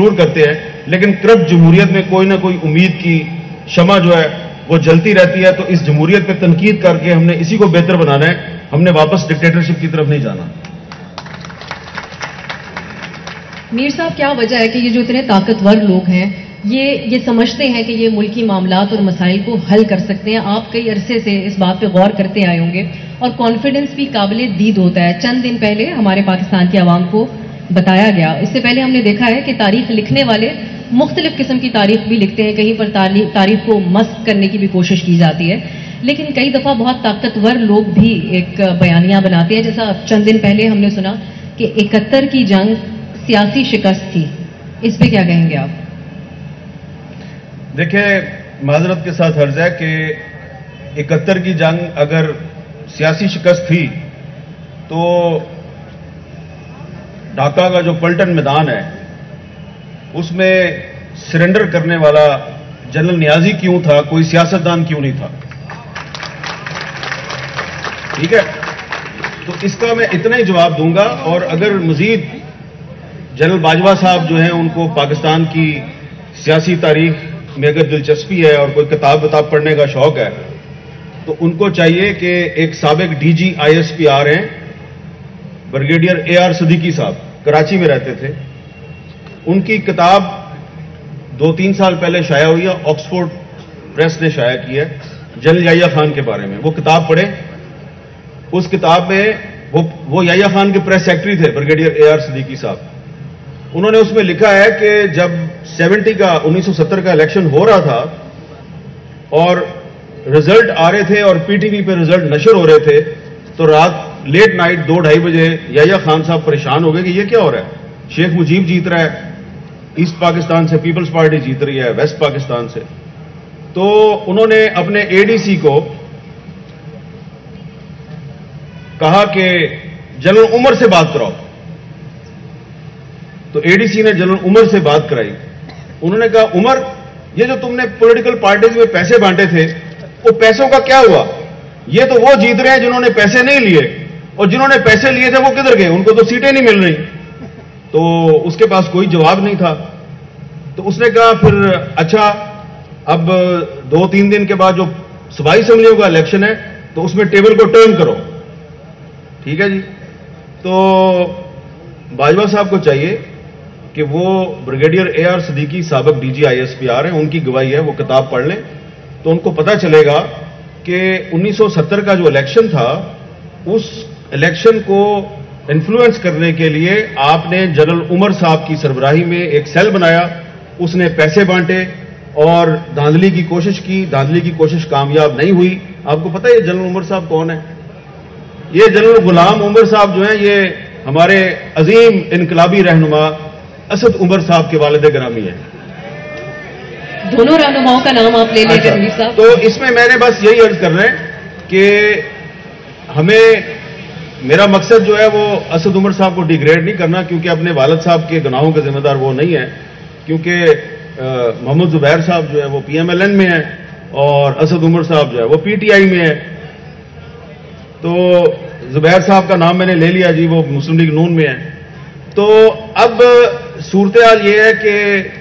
ضرور کرتے ہیں، لیکن کرپٹ جمہوریت میں کوئی نہ کوئی امید کی شمع جو ہے وہ جلتی رہتی ہے. تو اس جمہوریت پہ تنقید کر کے ہم نے اسی کو بہتر بنانا ہے، ہم نے واپس ڈکٹیٹرشپ کی طرف نہیں جانا. میر صاحب، کیا وجہ ہے کہ یہ جو اتنے طاقتور لوگ ہیں یہ سمجھتے ہیں کہ یہ ملکی معاملات اور مسائل کو حل کر سکتے ہیں؟ آپ کئی عرصے سے اس بات پہ غور کرتے آئے ہوں گے اور کانفیڈنس بھی قابل دید ہوتا ہے. چند دن پہلے ہمارے پاکستان کی عوام کو بتایا گیا، اس سے پہلے ہم نے دیکھا ہے کہ تاریخ لکھنے والے مختلف قسم کی تاریخ بھی لکھتے ہیں، کہیں پر تاریخ کو مسخ کرنے کی بھی کوشش کی جاتی ہے، لیکن کئی دفعہ بہت طاقتور لوگ بھی ایک بیانیہ بناتے ہیں. جیسا چند دن پہلے ہم نے سنا کہ 71 کی جنگ سیاسی شکست تھی، اس پہ کیا کہیں گے آپ؟ دیکھیں، معذرت کے ساتھ عرض ہے کہ 71 کی جنگ اگر سیاسی شکست تھی تو ڈھاکہ کا جو پلٹن میدان ہے اس میں سرنڈر کرنے والا جنرل نیازی کیوں تھا، کوئی سیاستدان کیوں نہیں تھا؟ ٹھیک ہے، تو اس کا میں اتنا ہی جواب دوں گا. اور اگر مزید جنرل باجوہ صاحب جو ہیں ان کو پاکستان کی سیاسی تاریخ میں اگر دلچسپی ہے اور کوئی کتاب پڑھنے کا شوق ہے تو ان کو چاہیے کہ ایک سابق DG/ISP ہیں بریگیڈیئر AR صدیقی صاحب، کراچی میں رہتے تھے، ان کی کتاب 2-3 سال پہلے شائع ہوئی ہے، آکسفورڈ پریس نے شائع کی ہے، جنرل یحییٰ خان کے بارے میں. وہ کتاب پڑھیں. اس کتاب میں وہ یحییٰ خان کے پریس سیکرٹری تھے بریگیڈیئر AR صدیقی صاحب. انہوں نے اس میں لکھا ہے کہ جب 1970 کا الیکشن ہو رہا تھا اور رزلٹ آ رہے تھے اور PTV پہ رزلٹ نشر ہو رہے تھے تو رات لیٹ نائٹ 2-2:30 بجے یحییٰ خان صاحب پریشان ہو گئے کہ یہ کیا ہو رہا ہے. شیخ مجیب جیت رہا ہے ایسٹ پاکستان سے، پیپلز پارٹی جیت رہی ہے ویسٹ پاکستان سے. تو انہوں نے اپنے ADC کو کہا کہ جنرل عمر سے بات کراؤ. تو ADC نے جنرل عمر سے بات کرائی. انہوں نے کہا عمر، یہ جو تم نے پولیٹیکل پارٹیز میں پیسے بانٹے تھے وہ پیسوں کا کیا ہوا؟ یہ تو وہ جیت رہے ہیں جنہوں نے پیسے نہیں لیے، اور جنہوں نے پیسے لیے تھے وہ کدھر گئے؟ ان کو تو سیٹیں نہیں مل رہی. تو اس کے پاس کوئی جواب نہیں تھا. تو اس نے کہا پھر اچھا اب 2-3 دن کے بعد جو صوبائی اسمبلیوں کا الیکشن ہے تو اس میں ٹیبل کو ٹرن کرو. ٹھیک ہے جی. تو باجوہ صاحب کو چاہیے کہ وہ بریگیڈیئر AR صدیقی سابق DG/ISP ہیں، ان کی گواہی ہے، وہ کتاب پڑھ لیں تو ان کو پتہ چلے گا کہ 1970 کا جو الیکشن تھا اس الیکشن کو انفلوئنس کرنے کے لیے آپ نے جنرل عمر صاحب کی سربراہی میں ایک سیل بنایا، اس نے پیسے بانٹے اور دھاندلی کی کوشش کی. دھاندلی کی کوشش کامیاب نہیں ہوئی. آپ کو پتہ ہے یہ جنرل عمر صاحب کون ہے؟ یہ جنرل غلام عمر صاحب جو ہیں یہ ہمارے عظیم انقلابی رہنما اسد عمر صاحب کے والد گرامی ہیں. دونوں رہنماؤں کا نام آپ لے لیں گے میر صاحب. تو اس میں میں نے بس یہی عرض کرنا ہے کہ میرا مقصد جو ہے وہ اسد عمر صاحب کو ڈیگریڈ نہیں کرنا، کیونکہ اپنے والد صاحب کے گناہوں کے ذمہ دار وہ نہیں ہے. کیونکہ محمد زبیر صاحب جو ہے وہ PMLN میں ہے اور اسد عمر صاحب جو ہے وہ PTI میں ہے. تو زبیر صاحب کا نام میں نے لے لیا جی، وہ مسلم لیگ نون میں ہے. تو اب صورتحال یہ ہے کہ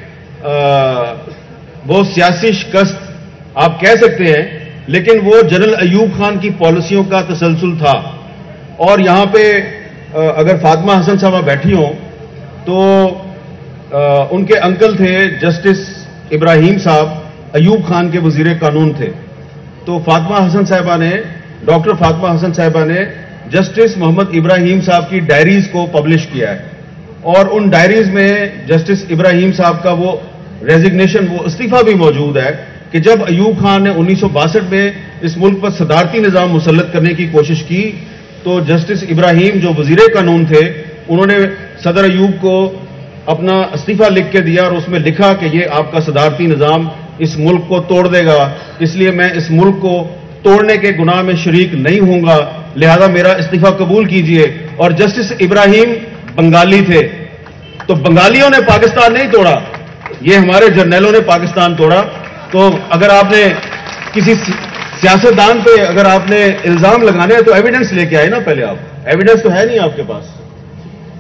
وہ سیاسی شکست آپ کہہ سکتے ہیں، لیکن وہ جنرل ایوب خان کی پالیسیوں کا تسلسل تھا. اور یہاں پہ اگر فاطمہ حسن صاحبہ بیٹھی ہوں تو ان کے انکل تھے جسٹس ابراہیم صاحب، ایوب خان کے وزیر قانون تھے. تو فاطمہ حسن صاحبہ نے، ڈاکٹر فاطمہ حسن صاحبہ نے جسٹس محمد ابراہیم صاحب کی ڈائریز کو پبلش کیا ہے، اور ان ڈائریز میں جسٹس ابراہیم صاحب کا وہ ریزگنیشن، وہ استعفیٰ بھی موجود ہے کہ جب ایوب خان نے 1962 میں اس ملک پر صدارتی نظام مسلط کرنے کی کوشش کی تو جسٹس ابراہیم جو وزیر قانون تھے انہوں نے صدر ایوب کو اپنا استعفیٰ لکھ کے دیا اور اس میں لکھا کہ یہ آپ کا صدارتی نظام اس ملک کو توڑ دے گا، اس لیے میں اس ملک کو توڑنے کے گناہ میں شریک نہیں ہوں گا، لہذا میرا استعفیٰ قبول کیجئے. اور جسٹس ابراہیم بنگالی تھے، تو بنگالیوں نے پاکستان نہیں توڑا، یہ ہمارے جرنیلوں نے پاکستان توڑا. تو اگر آپ نے کسی سیاستدان پہ اگر آپ نے الزام لگانے ہیں تو ایویڈنس لے کے آئے نا، پہلے آپ ایویڈنس تو ہے نہیں آپ کے پاس.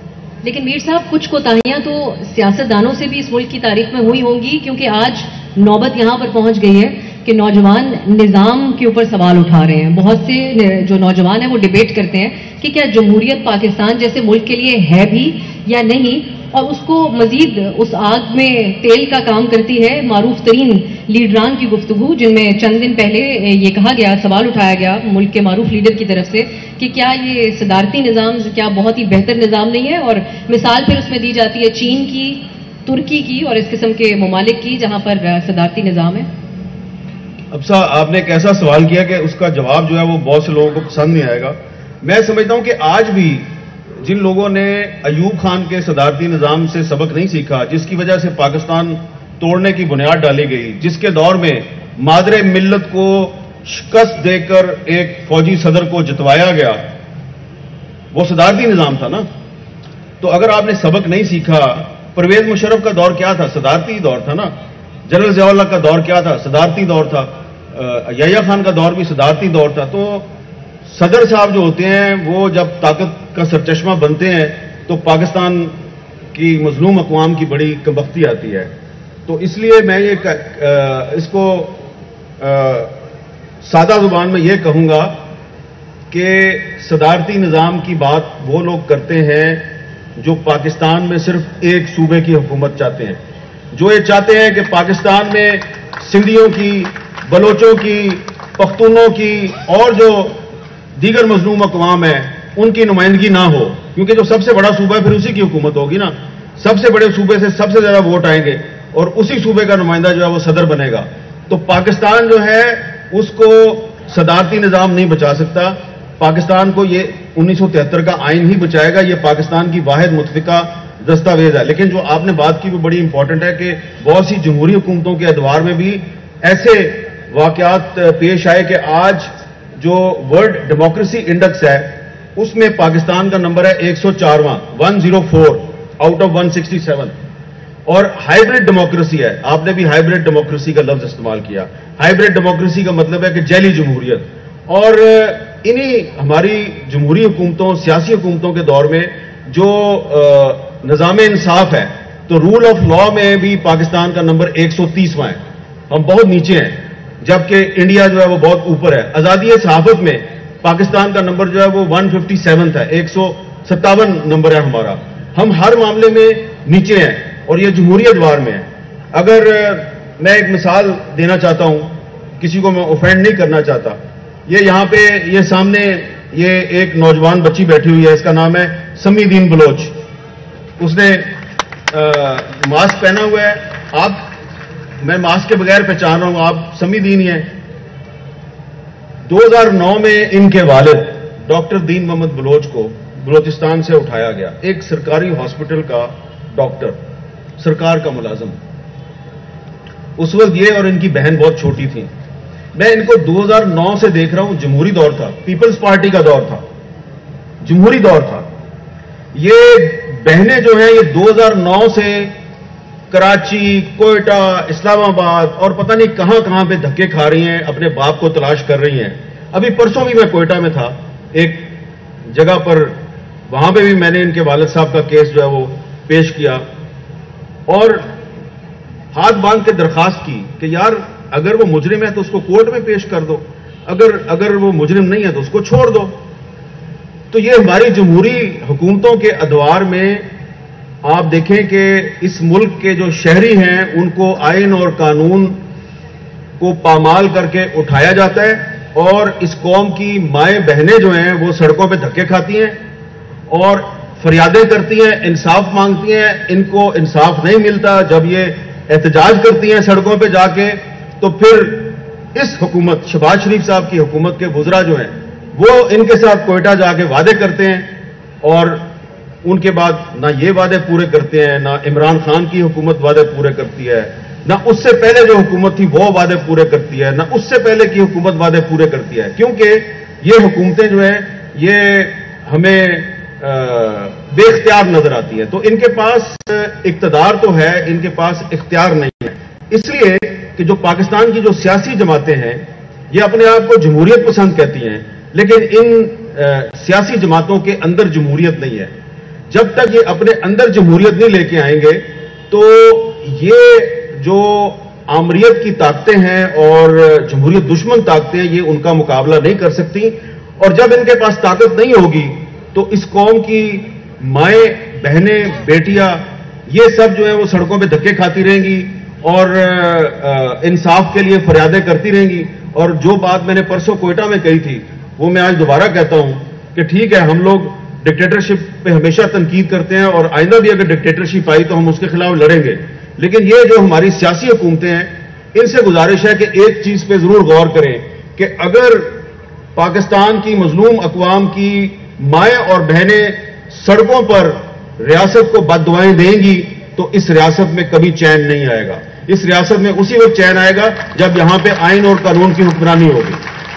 لیکن میر صاحب کچھ کوتاہیاں تو سیاستدانوں سے بھی اس ملک کی تاریخ میں ہوئی ہوں گی، کیونکہ آج نوبت یہاں پر پہنچ گئی ہے کہ نوجوان نظام کے اوپر سوال اٹھا رہے ہیں. بہت سے جو نوجوان ہیں وہ ڈیبیٹ کرتے ہیں کہ کیا جمہوریت پاکستان جیسے ملک کے لیے ہے بھی یا نہیں، اور اس کو مزید اس آگ میں تیل کا کام کرتی ہے معروف ترین لیڈران کی گفتگو، جن میں چند دن پہلے یہ کہا گیا، سوال اٹھایا گیا ملک کے معروف لیڈر کی طرف سے کہ کیا یہ صدارتی نظام کیا بہت ہی بہتر نظام نہیں ہے، اور مثال پھر اس میں دی جاتی ہے چین کی، ترکی کی اور اس قسم کے ممالک کی جہاں پر صدارتی نظام ہے. اب صاحب آپ نے ایک ایسا سوال کیا کہ اس کا جواب جو ہے وہ بہت سے لوگوں کو پسند نہیں آئے گا. میں سمجھتا ہوں کہ آج بھی جن لوگوں نے ایوب خان کے صدارتی نظام سے سبق نہیں سیکھا، جس کی وجہ سے پاکستان توڑنے کی بنیاد ڈالی گئی، جس کے دور میں مادر ملت کو شکست دے کر ایک فوجی صدر کو جتوایا گیا، وہ صدارتی نظام تھا نا. تو اگر آپ نے سبق نہیں سیکھا، پرویز مشرف کا دور کیا تھا؟ صدارتی دور تھا نا. جنرل ضیاء اللہ کا دور کیا تھا؟ صدارتی دور تھا. یحییٰ خان کا دور بھی صدارتی دور تھا. تو صدر صاحب جو ہوتے ہیں وہ جب طاقت کا سرچشمہ بنتے ہیں تو پاکستان کی مظلوم اقوام کی بڑی کمبختی آتی ہے. تو اس لیے میں اس کو سادہ زبان میں یہ کہوں گا کہ صدارتی نظام کی بات وہ لوگ کرتے ہیں جو پاکستان میں صرف ایک صوبے کی حکومت چاہتے ہیں، جو یہ چاہتے ہیں کہ پاکستان میں سندھیوں کی، بلوچوں کی، پختونوں کی اور جو دیگر مظلوم اقوام ہیں ان کی نمائندگی نہ ہو، کیونکہ جو سب سے بڑا صوبہ ہے پھر اسی کی حکومت ہوگی نا. سب سے بڑے صوبے سے سب سے زیادہ ووٹ آئیں گے اور اسی صوبے کا نمائندہ جو ہے وہ صدر بنے گا. تو پاکستان جو ہے اس کو صدارتی نظام نہیں بچا سکتا. پاکستان کو یہ 1973 کا آئین ہی بچائے گا. یہ پاکستان کی واحد متفقہ دستاویز ہے. لیکن جو آپ نے بات کی وہ بڑی امپورٹنٹ ہے کہ بہت سی جمہوری حکومتوں کے ادوار میں بھی ایسے واقعات پیش آئے کہ آج جو ورلڈ ڈیموکریسی انڈیکس ہے اس میں پاکستان کا نمبر ہے 104واں، 104 آؤٹ آف 167. اور ہائیبرڈ ڈیموکریسی ہے. آپ نے بھی ہائیبرڈ ڈیموکریسی کا لفظ استعمال کیا. ہائیبرڈ ڈیموکریسی کا مطلب ہے کہ جیلی جمہوریت. اور انہی ہماری جمہوری حکومتوں، سیاسی حکومتوں کے دور میں جو نظام انصاف ہے تو رول آف لا میں بھی پاکستان کا نمبر 130واں ہے. ہم بہت نیچے ہیں جبکہ انڈیا جو ہے وہ بہت اوپر ہے. آزادی صحافت میں پاکستان کا نمبر جو ہے وہ 157 ہے، 157 نمبر ہے ہمارا. ہم ہر معاملے میں نیچے ہیں اور یہ جمہوری ادوار میں ہے. اگر میں ایک مثال دینا چاہتا ہوں، کسی کو میں اوفینڈ نہیں کرنا چاہتا. یہ یہاں پہ یہ سامنے یہ ایک نوجوان بچی بیٹھی ہوئی ہے، اس کا نام ہے سمی دین بلوچ. اس نے ماسک پہنا ہوا ہے. میں ماسک کے بغیر پہچان رہا ہوں، آپ سمی دین ہی ہیں. 2009 میں ان کے والد ڈاکٹر دین محمد بلوچ کو بلوچستان سے اٹھایا گیا. ایک سرکاری ہاسپٹل کا ڈاکٹر، سرکار کا ملازم. اس وقت یہ اور ان کی بہن بہت چھوٹی تھی. میں ان کو 2009 سے دیکھ رہا ہوں. جمہوری دور تھا، پیپلز پارٹی کا دور تھا، جمہوری دور تھا. یہ بہنیں جو ہیں یہ 2009 سے کراچی، کوئٹہ، اسلام آباد اور پتہ نہیں کہاں کہاں پہ دھکے کھا رہی ہیں، اپنے باپ کو تلاش کر رہی ہیں. ابھی پرسوں بھی میں کوئٹہ میں تھا ایک جگہ پر، وہاں پہ بھی میں نے ان کے والد صاحب کا کیس جو ہے وہ پیش کیا اور ہاتھ باندھ کے درخواست کی کہ یار اگر وہ مجرم ہے تو اس کو کورٹ میں پیش کر دو، اگر وہ مجرم نہیں ہے تو اس کو چھوڑ دو. تو یہ ہماری جمہوری حکومتوں کے ادوار میں آپ دیکھیں کہ اس ملک کے جو شہری ہیں ان کو آئین اور قانون کو پامال کر کے اٹھایا جاتا ہے اور اس قوم کی مائیں بہنیں جو ہیں وہ سڑکوں پہ دھکے کھاتی ہیں اور فریادیں کرتی ہیں، انصاف مانگتی ہیں. ان کو انصاف نہیں ملتا. جب یہ احتجاج کرتی ہیں سڑکوں پہ جا کے تو پھر اس حکومت، شہباز شریف صاحب کی حکومت کے وزراء جو ہیں وہ ان کے ساتھ کوئٹہ جا کے وعدے کرتے ہیں اور ان کے بعد نہ یہ وعدے پورے کرتے ہیں، نہ عمران خان کی حکومت وعدے پورے کرتی ہے، نہ اس سے پہلے جو حکومت تھی وہ وعدے پورے کرتی ہے، نہ اس سے پہلے کی حکومت وعدے پورے کرتی ہے. کیونکہ یہ حکومتیں جو ہیں یہ ہمیں بے اختیار نظر آتی ہیں. تو ان کے پاس اقتدار تو ہے، ان کے پاس اختیار نہیں ہے. اس لیے کہ جو پاکستان کی جو سیاسی جماعتیں ہیں یہ اپنے آپ کو جمہوریت پسند کہتی ہیں، لیکن ان سیاسی جماعتوں کے اندر جمہوریت نہیں ہے. جب تک یہ اپنے اندر جمہوریت نہیں لے کے آئیں گے تو یہ جو آمریت کی طاقتیں ہیں اور جمہوریت دشمن طاقتیں ہیں یہ ان کا مقابلہ نہیں کر سکتی. اور جب ان کے پاس طاقت نہیں ہوگی تو اس قوم کی مائیں بہنیں بیٹیاں یہ سب جو ہیں وہ سڑکوں پہ دھکے کھاتی رہیں گی اور انصاف کے لیے فریادیں کرتی رہیں گی. اور جو بات میں نے پرسوں کوئٹہ میں کہی تھی وہ میں آج دوبارہ کہتا ہوں کہ ٹھیک ہے ہم لوگ ڈکٹیٹرشپ پہ ہمیشہ تنقید کرتے ہیں اور آئندہ بھی اگر ڈکٹیٹرشپ آئی تو ہم اس کے خلاف لڑیں گے, لیکن یہ جو ہماری سیاسی حکومتیں ہیں ان سے گزارش ہے کہ ایک چیز پہ ضرور غور کریں کہ اگر پاکستان کی مظلوم اقوام کی مائیں اور بہنیں سڑکوں پر ریاست کو بد دعائیں دیں گی تو اس ریاست میں کبھی چین نہیں آئے گا. اس ریاست میں اسی وقت چین آئے گا جب یہاں پہ آئین اور قانون کی حکمرانی ہوگی.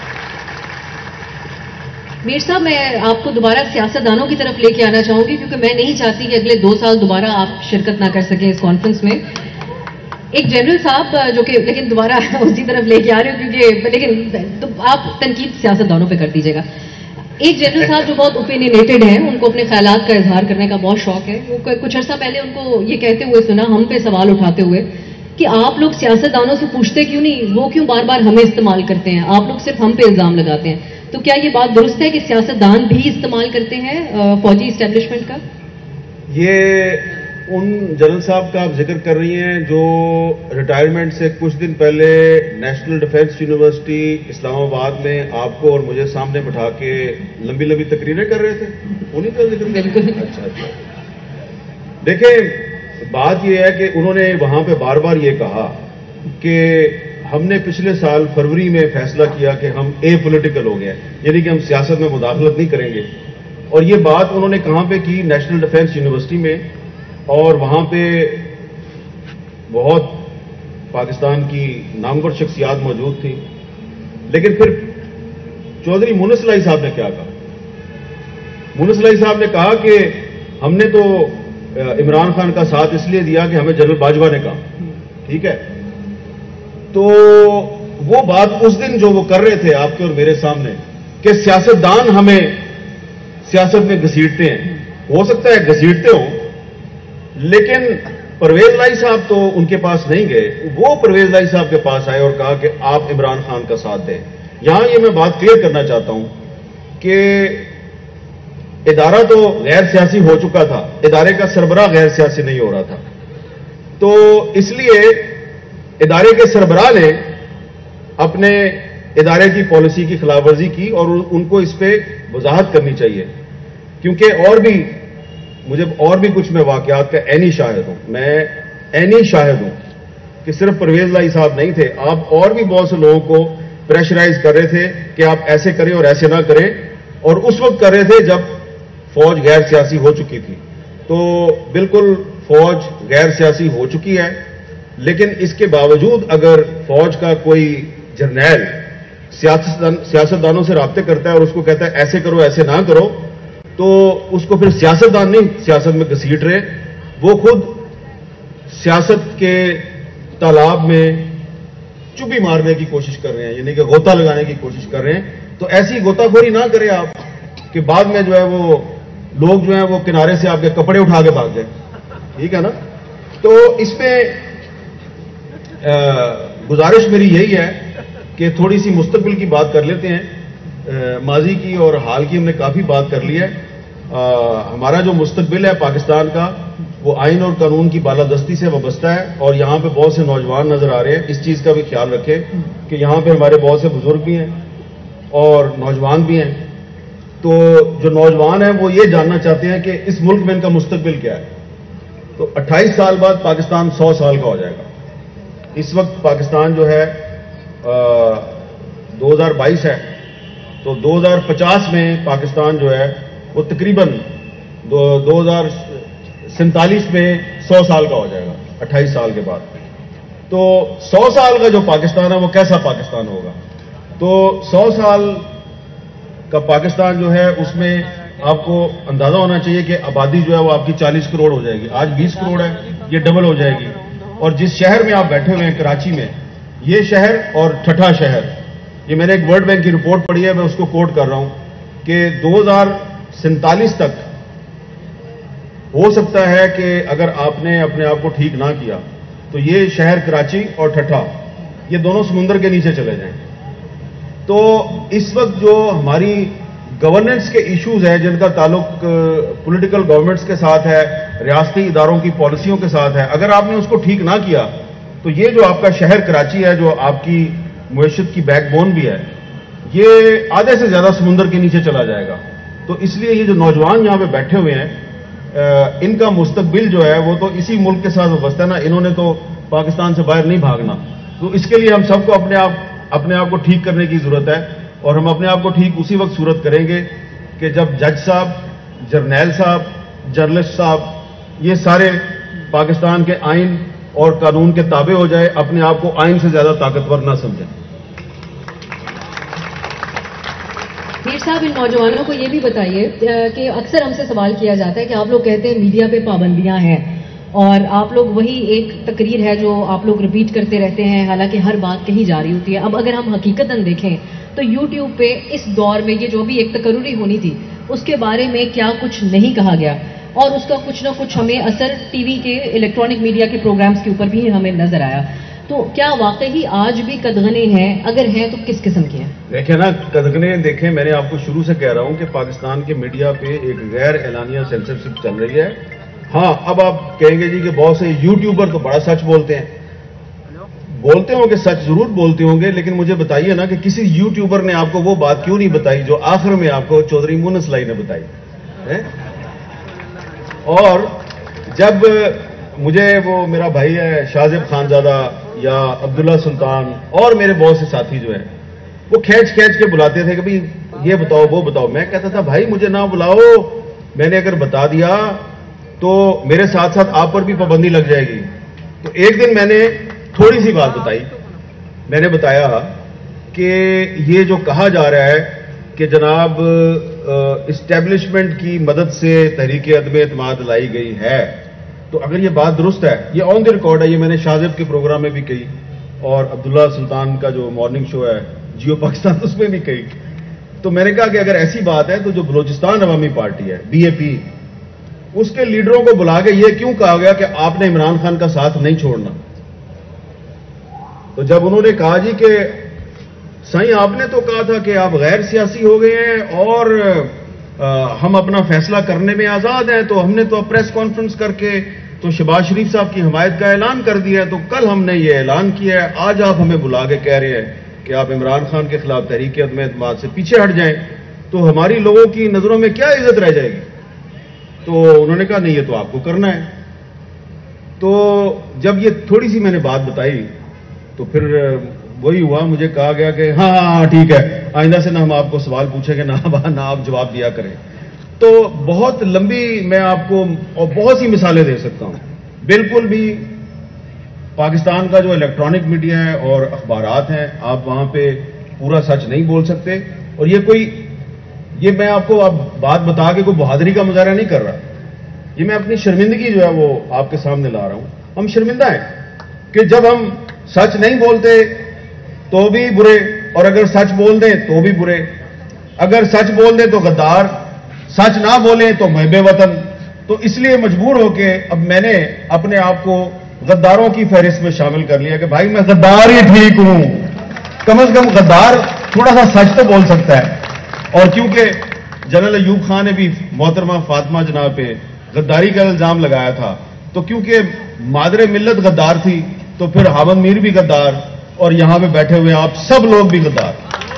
میر صاحب میں آپ کو دوبارہ سیاستدانوں کی طرف لے کے آنا چاہوں گی کیونکہ میں نہیں چاہتی کہ اگلے 2 سال دوبارہ آپ شرکت نہ کر سکیں اس کانفرنس میں. ایک جنرل صاحب جو کہ لیکن دوبارہ اسی طرف لے کے آ رہے ہو کیونکہ لیکن آپ تنقید سیاستدانوں پہ کر دیجیے گا. ایک جنرل صاحب جو بہت اوپینینیٹڈ ہیں, ان کو اپنے خیالات کا اظہار کرنے کا بہت شوق ہے. وہ کچھ عرصہ پہلے ان کو یہ کہتے ہوئے سنا ہم پہ سوال اٹھاتے ہوئے کہ آپ لوگ سیاستدانوں سے پوچھتے کیوں نہیں, وہ کیوں بار بار ہمیں استعمال کرتے ہیں, آپ لوگ صرف ہم پہ الزام لگاتے ہیں. تو کیا یہ بات درست ہے کہ سیاستدان بھی استعمال کرتے ہیں فوجی اسٹیبلشمنٹ کا؟ یہ ان جنرل صاحب کا آپ ذکر کر رہی ہیں جو ریٹائرمنٹ سے کچھ دن پہلے نیشنل ڈیفنس یونیورسٹی اسلام آباد میں آپ کو اور مجھے سامنے بٹھا کے لمبی لمبی تقریریں کر رہے تھے, انہیں کا ذکر بالکل. اچھا دیکھیں بات یہ ہے کہ انہوں نے وہاں پہ بار بار یہ کہا کہ ہم نے پچھلے سال فروری میں فیصلہ کیا کہ ہم اے پولیٹیکل ہو گئے, یعنی کہ ہم سیاست میں مداخلت نہیں کریں گے. اور یہ بات انہوں نے کہاں پہ کی؟ نیشنل ڈیفنس یونیورسٹی میں, اور وہاں پہ بہت پاکستان کی نامور شخصیات موجود تھی. لیکن پھر چودھری مونس الہی صاحب نے کیا کہا؟ مونس الہی صاحب نے کہا کہ ہم نے تو عمران خان کا ساتھ اس لیے دیا کہ ہمیں جنرل باجوہ نے کہا. ٹھیک ہے, تو وہ بات اس دن جو وہ کر رہے تھے آپ کے اور میرے سامنے کہ سیاستدان ہمیں سیاست میں گھسیٹتے ہیں, ہو سکتا ہے گھسیٹتے ہوں, لیکن پرویز الہی صاحب تو ان کے پاس نہیں گئے, وہ پرویز الہی صاحب کے پاس آئے اور کہا کہ آپ عمران خان کا ساتھ دیں. یہاں یہ میں بات کلیئر کرنا چاہتا ہوں کہ ادارہ تو غیر سیاسی ہو چکا تھا, ادارے کا سربراہ غیر سیاسی نہیں ہو رہا تھا. تو اس لیے ادارے کے سربراہ نے اپنے ادارے کی پالیسی کی خلاف ورزی کی اور ان کو اس پہ وضاحت کرنی چاہیے, کیونکہ اور بھی کچھ میں واقعات کا عینی شاہد ہوں. میں عینی شاہد ہوں کہ صرف پرویز الہی صاحب نہیں تھے, آپ اور بھی بہت سے لوگوں کو پریشرائز کر رہے تھے کہ آپ ایسے کریں اور ایسے نہ کریں, اور اس وقت کر رہے تھے جب فوج غیر سیاسی ہو چکی تھی. تو بالکل فوج غیر سیاسی ہو چکی ہے, لیکن اس کے باوجود اگر فوج کا کوئی جرنیل سیاستدانوں سے رابطے کرتا ہے اور اس کو کہتا ہے ایسے کرو ایسے نہ کرو, تو اس کو پھر سیاستدان نہیں سیاست میں گھسیٹ رہے, وہ خود سیاست کے تالاب میں چبی مارنے کی کوشش کر رہے ہیں, یعنی کہ غوطہ لگانے کی کوشش کر رہے ہیں. تو ایسی غوطہ خوری نہ کریں آپ کہ بعد میں جو ہے وہ لوگ جو ہیں وہ کنارے سے آپ کے کپڑے اٹھا کے بھاگ جائیں. ٹھیک ہے نا؟ تو اس پہ گزارش میری یہی ہے کہ تھوڑی سی مستقبل کی بات کر لیتے ہیں. ماضی کی اور حال کی ہم نے کافی بات کر لی ہے. ہمارا جو مستقبل ہے پاکستان کا وہ آئین اور قانون کی بالادستی سے وابستہ ہے, اور یہاں پہ بہت سے نوجوان نظر آ رہے ہیں. اس چیز کا بھی خیال رکھیں کہ یہاں پہ ہمارے بہت سے بزرگ بھی ہیں اور نوجوان بھی ہیں. تو جو نوجوان ہیں وہ یہ جاننا چاہتے ہیں کہ اس ملک میں ان کا مستقبل کیا ہے. تو 28 سال بعد پاکستان 100 سال کا ہو جائے گا. اس وقت پاکستان جو ہے 2022 ہے, تو 2050 میں پاکستان جو ہے وہ تقریباً 2047 میں 100 سال کا ہو جائے گا 28 سال کے بعد. تو 100 سال کا جو پاکستان ہے وہ کیسا پاکستان ہوگا؟ تو 100 سال کا پاکستان جو ہے اس میں آپ کو اندازہ ہونا چاہیے کہ آبادی جو ہے وہ آپ کی 40 کروڑ ہو جائے گی. آج 20 کروڑ ہے, یہ ڈبل ہو جائے گی. اور جس شہر میں آپ بیٹھے ہوئے ہیں کراچی میں, یہ شہر اور ٹھٹھا شہر, یہ میں نے ایک ورلڈ بینک کی رپورٹ پڑھی ہے, میں اس کو کوٹ کر رہا ہوں کہ 2047 تک ہو سکتا ہے کہ اگر آپ نے اپنے آپ کو ٹھیک نہ کیا تو یہ شہر کراچی اور ٹھٹھا یہ دونوں سمندر کے نیچے چلے جائیں. تو اس وقت جو ہماری گورننس کے ایشوز ہیں جن کا تعلق پولیٹیکل گورنمنٹس کے ساتھ ہے, ریاستی اداروں کی پالیسیوں کے ساتھ ہے, اگر آپ نے اس کو ٹھیک نہ کیا تو یہ جو آپ کا شہر کراچی ہے جو آپ کی معیشت کی بیک بون بھی ہے یہ آدھے سے زیادہ سمندر کے نیچے چلا جائے گا. تو اس لیے یہ جو نوجوان یہاں پہ بیٹھے ہوئے ہیں ان کا مستقبل جو ہے وہ تو اسی ملک کے ساتھ وابستہ ہے نا, انہوں نے تو پاکستان سے باہر نہیں بھاگنا. تو اس کے لیے ہم سب کو اپنے آپ کو ٹھیک کرنے کی ضرورت ہے, اور ہم اپنے آپ کو ٹھیک اسی وقت صورت کریں گے کہ جب جج صاحب, جرنیل صاحب, جرنلسٹ صاحب یہ سارے پاکستان کے آئین اور قانون کے تابع ہو جائے, اپنے آپ کو آئین سے زیادہ طاقتور نہ سمجھیں. میر صاحب ان نوجوانوں کو یہ بھی بتائیے کہ اکثر ہم سے سوال کیا جاتا ہے کہ آپ لوگ کہتے ہیں میڈیا پہ پابندیاں ہیں اور آپ لوگ وہی ایک تقریر ہے جو آپ لوگ ریپیٹ کرتے رہتے ہیں حالانکہ ہر بات کہی جا رہی ہوتی ہے. اب اگر ہم حقیقتاً دیکھیں تو یوٹیوب پہ اس دور میں یہ جو بھی ایک تقرری ہونی تھی اس کے بارے میں کیا کچھ نہیں کہا گیا, اور اس کا کچھ نہ کچھ ہمیں اثر ٹی وی کے الیکٹرانک میڈیا کے پروگرامز کے اوپر بھی ہمیں نظر آیا. تو کیا واقعی آج بھی قدغنیں ہیں؟ اگر ہیں تو کس قسم کی ہیں؟ دیکھیں نا قدغنیں, دیکھیں میں نے آپ کو شروع سے کہہ رہا ہوں کہ پاکستان کے میڈیا پہ ایک غیر اعلانیہ سینسرشپ چل رہی ہے. ہاں اب آپ کہیں گے جی کہ بہت سے یوٹیوبر تو بڑا سچ بولتے ہیں, بولتے ہوں گے, سچ ضرور بولتے ہوں گے, لیکن مجھے بتائیے نا کہ کسی یوٹیوبر نے آپ کو وہ بات کیوں نہیں بتائی جو آخر میں آپ کو چودھری مونس لائی نے بتائی. اور جب مجھے وہ میرا بھائی ہے شاہزب خانزادہ یا عبداللہ سلطان اور میرے بہت سے ساتھی جو ہیں وہ کھینچ کے بلاتے تھے کہ بھائی یہ بتاؤ وہ بتاؤ, میں کہتا تھا بھائی مجھے نہ بلاؤ, میں نے اگر بتا دیا تو میرے ساتھ ساتھ آپ پر بھی پابندی لگ جائے گی. تو ایک دن میں نے تھوڑی سی بات بتائی, میں نے بتایا کہ یہ جو کہا جا رہا ہے کہ جناب اسٹیبلشمنٹ کی مدد سے تحریک عدم اعتماد لائی گئی ہے, تو اگر یہ بات درست ہے, یہ آن دی ریکارڈ ہے, یہ میں نے شاہزب کے پروگرام میں بھی کہی اور عبداللہ سلطان کا جو مارننگ شو ہے جیو پاکستان اس میں بھی کہی. تو میں نے کہا کہ اگر ایسی بات ہے تو جو بلوچستان عوامی پارٹی ہے BAP اس کے لیڈروں کو بلا کے یہ کیوں کہا گیا کہ آپ نے عمران خان کا ساتھ نہیں چھوڑنا. تو جب انہوں نے کہا جی کہ سائیں آپ نے تو کہا تھا کہ آپ غیر سیاسی ہو گئے ہیں اور ہم اپنا فیصلہ کرنے میں آزاد ہیں, تو ہم نے تو پریس کانفرنس کر کے تو شہباز شریف صاحب کی حمایت کا اعلان کر دیا ہے, تو کل ہم نے یہ اعلان کیا ہے, آج آپ ہمیں بلا کے کہہ رہے ہیں کہ آپ عمران خان کے خلاف تحریک عدم اعتماد سے پیچھے ہٹ جائیں, تو ہماری لوگوں کی نظروں میں کیا عزت رہ جائے گی. تو انہوں نے کہا نہیں یہ تو آپ کو کرنا ہے. تو جب یہ تھوڑی سی میں نے بات بتائی تو پھر وہی ہوا, مجھے کہا گیا کہ ہاں ٹھیک ہے آئندہ سے نہ ہم آپ کو سوال پوچھیں گے نہ آپ جواب دیا کریں. تو بہت لمبی میں آپ کو اور بہت سی مثالیں دے سکتا ہوں. بالکل بھی پاکستان کا جو الیکٹرانک میڈیا ہے اور اخبارات ہیں آپ وہاں پہ پورا سچ نہیں بول سکتے. اور یہ میں آپ کو اب بات بتا کے کوئی بہادری کا مظاہرہ نہیں کر رہا, یہ میں اپنی شرمندگی جو ہے وہ آپ کے سامنے لا رہا ہوں. ہم شرمندہ ہیں کہ جب ہم سچ نہیں بولتے تو بھی برے, اور اگر سچ بول دیں تو بھی برے. اگر سچ بول دیں تو غدار, سچ نہ بولیں تو محب وطن. تو اس لیے مجبور ہو کے اب میں نے اپنے آپ کو غداروں کی فہرست میں شامل کر لیا کہ بھائی میں غدار ہی ٹھیک ہوں, کم از کم غدار تھوڑا سا سچ تو بول سکتا ہے. اور کیونکہ جنرل ایوب خان نے بھی محترمہ فاطمہ جناب پہ غداری کا الزام لگایا تھا, تو کیونکہ مادر ملت غدار تھی تو پھر حامد میر بھی غدار, اور یہاں پہ بیٹھے ہوئے آپ سب لوگ بھی غدار.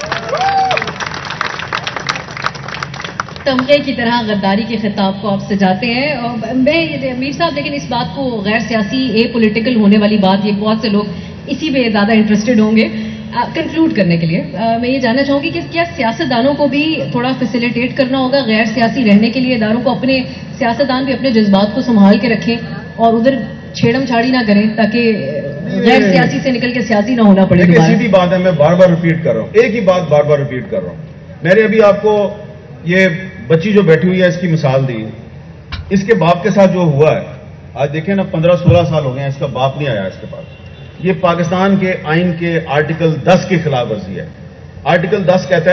تمغے کی طرح غداری کے خطاب کو آپ سجاتے ہیں. میں میر صاحب لیکن اس بات کو غیر سیاسی پولیٹیکل ہونے والی بات, یہ بہت سے لوگ اسی پہ زیادہ انٹرسٹڈ ہوں گے. کنکلوڈ کرنے کے لیے میں یہ جاننا چاہوں گی کہ کیا سیاستدانوں کو بھی تھوڑا فیسیلیٹیٹ کرنا ہوگا غیر سیاسی رہنے کے لیے, اداروں کو اپنے سیاستدان بھی اپنے جذبات کو سنبھال کے رکھیں اور ادھر چھیڑم چھاڑی نہ کریں تاکہ غیر سیاسی سے نکل کے سیاسی نہ ہونا پڑے. سیدھی بات ہے, میں بار بار ریپیٹ کر رہا ہوں, ایک ہی بات بار بار ریپیٹ کر رہا ہوں. میں نے ابھی آپ کو یہ بچی جو بیٹھی ہوئی ہے اس کی مثال دی, اس کے باپ کے ساتھ جو ہوا ہے, آج دیکھیں نا 15-16 سال ہو گئے ہیں, اس کا باپ نہیں آیا اس کے پاس. یہ پاکستان کے آئین کے آرٹیکل 10 کے خلاف ورزی ہے. آرٹیکل 10 کہتا ہے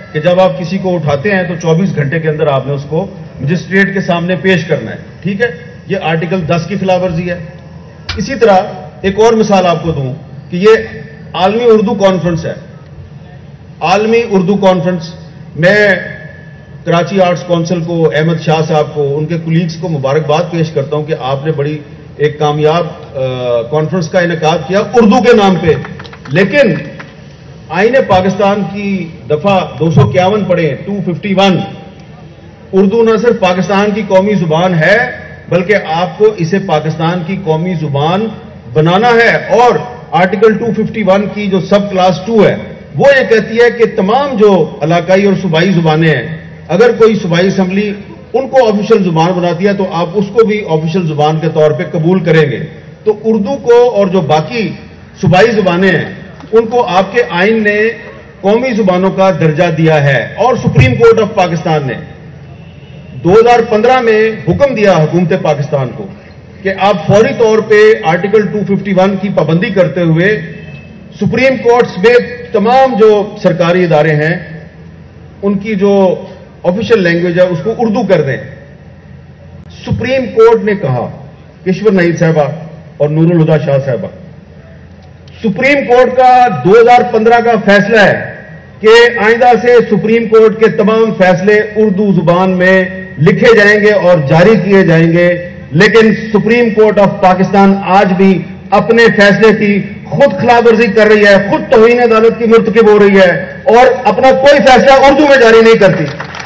کہ جب آپ کسی کو اٹھاتے ہیں تو 24 گھنٹے کے اندر آپ نے اس کو مجسٹریٹ کے سامنے پیش کرنا ہے. ٹھیک ہے, یہ آرٹیکل 10 کی خلاف ورزی ہے. اسی طرح ایک اور مثال آپ کو دوں کہ یہ عالمی اردو کانفرنس ہے. عالمی اردو کانفرنس, میں کراچی آرٹس کونسل کو, احمد شاہ صاحب کو, ان کے کولیگز کو مبارکباد پیش کرتا ہوں کہ آپ نے بڑی ایک کامیاب کانفرنس کا انعقاد کیا اردو کے نام پہ. لیکن آئین پاکستان کی دفعہ 251 پڑھیں, 251, اردو نہ صرف پاکستان کی قومی زبان ہے بلکہ آپ کو اسے پاکستان کی قومی زبان بنانا ہے. اور آرٹیکل 251 کی جو سب کلاس 2 ہے وہ یہ کہتی ہے کہ تمام جو علاقائی اور صوبائی زبانیں ہیں, اگر کوئی صوبائی اسمبلی ان کو آفیشیل زبان بناتی ہے تو آپ اس کو بھی آفیشیل زبان کے طور پہ قبول کریں گے. تو اردو کو اور جو باقی صوبائی زبانیں ہیں ان کو آپ کے آئین نے قومی زبانوں کا درجہ دیا ہے. اور سپریم کورٹ آف پاکستان نے 2015 میں حکم دیا حکومت پاکستان کو کہ آپ فوری طور پہ آرٹیکل 251 کی پابندی کرتے ہوئے سپریم کورٹس میں تمام جو سرکاری ادارے ہیں ان کی جو آفیشیل لینگویج ہے اس کو اردو کر دیں. سپریم کورٹ نے کہا, کشور نعید صاحبہ اور نور الہدا شاہ صاحبہ, سپریم کورٹ کا 2015 کا فیصلہ ہے کہ آئندہ سے سپریم کورٹ کے تمام فیصلے اردو زبان میں لکھے جائیں گے اور جاری کیے جائیں گے. لیکن سپریم کورٹ آف پاکستان آج بھی اپنے فیصلے کی خود خلاف ورزی کر رہی ہے, خود توہین عدالت کی مرتکب ہو رہی ہے اور اپنا کوئی فیصلہ اردو میں جاری نہیں کرتی.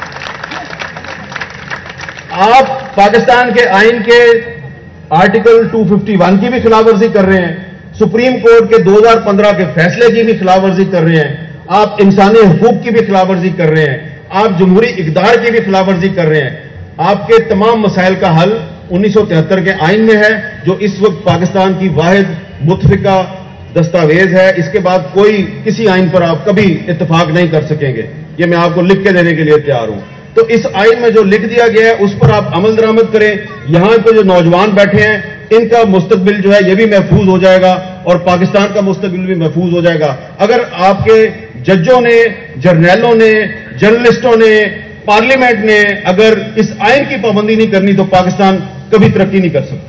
آپ پاکستان کے آئین کے آرٹیکل 251 کی بھی خلاف ورزی کر رہے ہیں, سپریم کورٹ کے 2015 کے فیصلے کی بھی خلاف ورزی کر رہے ہیں, آپ انسانی حقوق کی بھی خلاف ورزی کر رہے ہیں, آپ جمہوری اقدار کی بھی خلاف ورزی کر رہے ہیں. آپ کے تمام مسائل کا حل 1973 کے آئین میں ہے جو اس وقت پاکستان کی واحد متفقہ دستاویز ہے. اس کے بعد کوئی کسی آئین پر آپ کبھی اتفاق نہیں کر سکیں گے. یہ میں آپ کو لکھ کے دینے کے لیے تیار ہوں. تو اس آئین میں جو لکھ دیا گیا ہے اس پر آپ عمل درآمد کریں. یہاں پہ جو نوجوان بیٹھے ہیں ان کا مستقبل جو ہے یہ بھی محفوظ ہو جائے گا اور پاکستان کا مستقبل بھی محفوظ ہو جائے گا. اگر آپ کے ججوں نے, جرنیلوں نے, جرنلسٹوں نے, پارلیمنٹ نے اگر اس آئین کی پابندی نہیں کرنی تو پاکستان کبھی ترقی نہیں کر سکتا.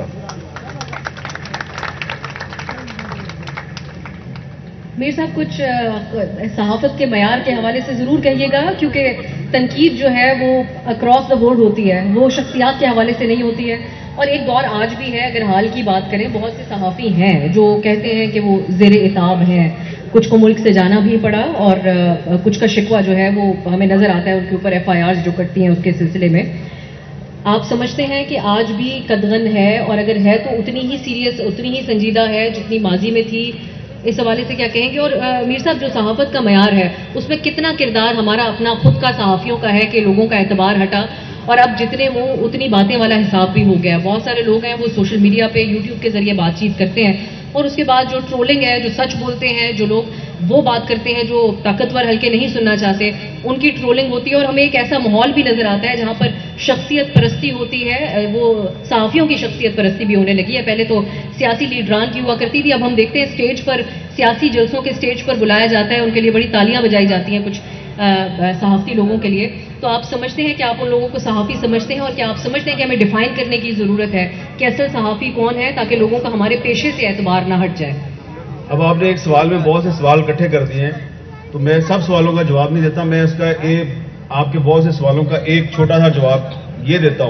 میر صاحب کچھ صحافت کے معیار کے حوالے سے ضرور کہیے گا, کیونکہ تنقید جو ہے وہ اکراس دا بورڈ ہوتی ہے, وہ شخصیات کے حوالے سے نہیں ہوتی ہے. اور ایک دور آج بھی ہے, اگر حال کی بات کریں, بہت سے صحافی ہیں جو کہتے ہیں کہ وہ زیر عتاب ہیں, کچھ کو ملک سے جانا بھی پڑا اور کچھ کا شکوہ جو ہے وہ ہمیں نظر آتا ہے ان کے اوپر FIRs جو کٹتی ہیں اس کے سلسلے میں. آپ سمجھتے ہیں کہ آج بھی قدغن ہے, اور اگر ہے تو اتنی ہی سیریس, اتنی ہی سنجیدہ ہے جتنی ماضی میں تھی؟ اس حوالے سے کیا کہیں گے؟ اور میر صاحب جو صحافت کا معیار ہے اس میں کتنا کردار ہمارا اپنا خود کا صحافیوں کا ہے کہ لوگوں کا اعتبار ہٹا اور اب جتنے منہ اتنی باتیں والا حساب بھی ہو گیا. بہت سارے لوگ ہیں وہ سوشل میڈیا پہ, یوٹیوب کے ذریعے بات چیت کرتے ہیں اور اس کے بعد جو ٹرولنگ ہے, جو سچ بولتے ہیں, جو لوگ وہ بات کرتے ہیں جو طاقتور حلقے نہیں سننا چاہتے, ان کی ٹرولنگ ہوتی ہے. اور ہمیں ایک ایسا ماحول بھی نظر آتا ہے جہاں پر شخصیت پرستی ہوتی ہے, وہ صحافیوں کی شخصیت پرستی بھی ہونے لگی ہے. پہلے تو سیاسی لیڈران کی ہوا کرتی تھی, اب ہم دیکھتے ہیں اسٹیج پر, سیاسی جلسوں کے اسٹیج پر بلایا جاتا ہے, ان کے لیے بڑی تالیاں بجائی جاتی ہیں کچھ صحافتی لوگوں کے لیے. تو آپ سمجھتے ہیں کہ آپ ان لوگوں کو صحافی سمجھتے ہیں, اور کیا آپ سمجھتے ہیں کہ ہمیں ڈیفائن کرنے کی ضرورت ہے کہ اصل صحافی کون ہے تاکہ لوگوں کا ہمارے پیشے سے اعتبار نہ ہٹ جائے؟ اب آپ نے ایک سوال میں بہت سے سوال اکٹھے کر دیے ہیں, تو میں سب سوالوں کا جواب نہیں دیتا. میں اس کا آپ کے بہت سے سوالوں کا ایک چھوٹا سا جواب یہ دیتا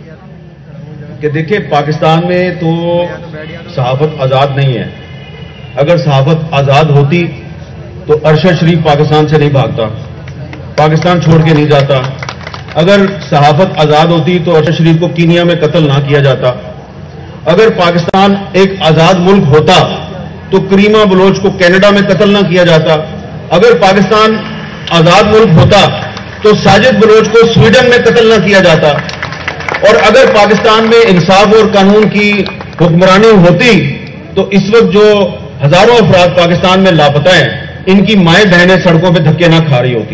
ہوں کہ دیکھیں, پاکستان میں تو صحافت آزاد نہیں ہے. اگر صحافت آزاد ہوتی تو ارشد شریف پاکستان سے نہیں بھاگتا, پاکستان چھوڑ کے نہیں جاتا. اگر صحافت آزاد ہوتی تو ارشد شریف کو کینیا میں قتل نہ کیا جاتا. اگر پاکستان ایک آزاد ملک ہوتا تو کریمہ بلوچ کو کینیڈا میں قتل نہ کیا جاتا. اگر پاکستان آزاد ملک ہوتا تو ساجد بلوچ کو سویڈن میں قتل نہ کیا جاتا. اور اگر پاکستان میں انصاف اور قانون کی حکمرانی ہوتی تو اس وقت جو ہزاروں افراد پاکستان میں لاپتہ ہیں, ان کی مائیں بہنیں سڑکوں پہ دھکے نہ کھا رہی ہوتی.